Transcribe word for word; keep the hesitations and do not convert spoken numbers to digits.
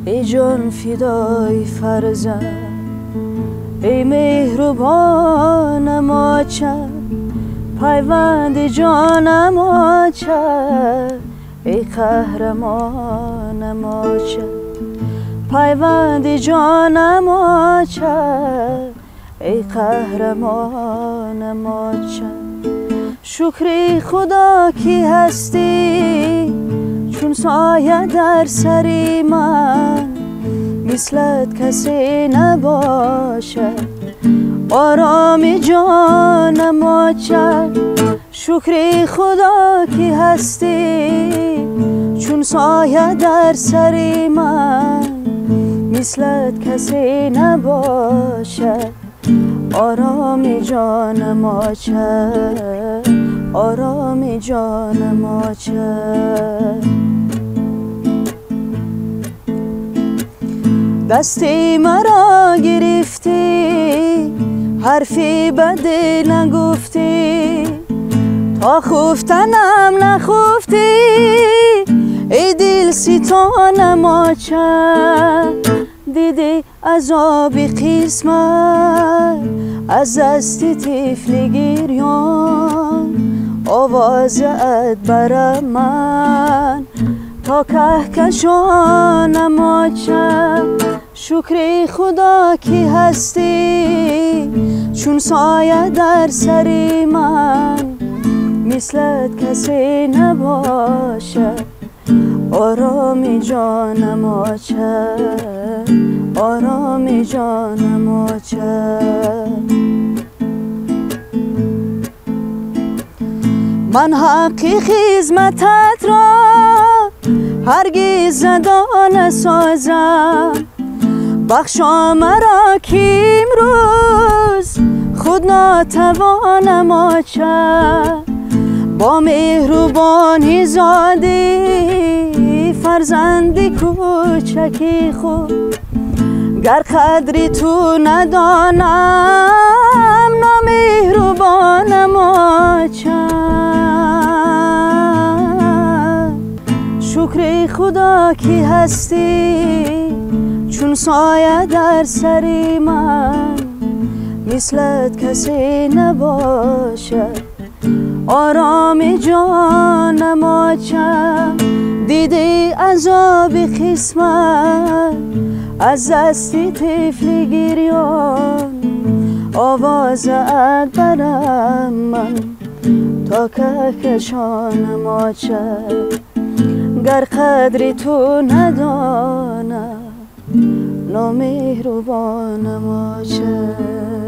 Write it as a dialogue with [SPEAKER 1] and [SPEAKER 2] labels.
[SPEAKER 1] ای جان فدای فرزند، ای مهربانم آچه پیوند جانم آچه، ای قهرمانم آچه پیوند جانم آچه، ای قهرمانم آچه. شکری خدا کی هستی چون سایه در سری من، مثلت کسی نباشد آرام جانم آچه. شکری خدا کی هستی چون سایه در سری من، مثلت کسی نباشد آرام جانم آچه، آرام جانم آچه. دستی مرا گرفتی حرفی بده نگفتی، تا خفتنم نخفتی ای دل ستانم آچه. دیدی عذاب قسمت از دست طفل گریان، آوازت بر من تا کهکشانم آچه. شکر خدا کی هستی چون سایه در سری من، مثلت کسی نباشد آرام جانم آچه، آرام جانم آچه. من حق خدمتت را هرگز زدا نسازم، بخشا مرا که امروز خود ناتوانم آچه. با مهربانی زادی فرزندی کوچکی خود، گر قدری تو ندانم نامهربانم آچه. شکر خدا کی هستی چون سایه در سری من، مثلت کسی نباشد آرام جانم آچه. دیدی عذاب قسمت از دست طفل گریان، آوازت بر من تا کهکشانم آچه. گر قدری تو ندانم نامهربانم آچه.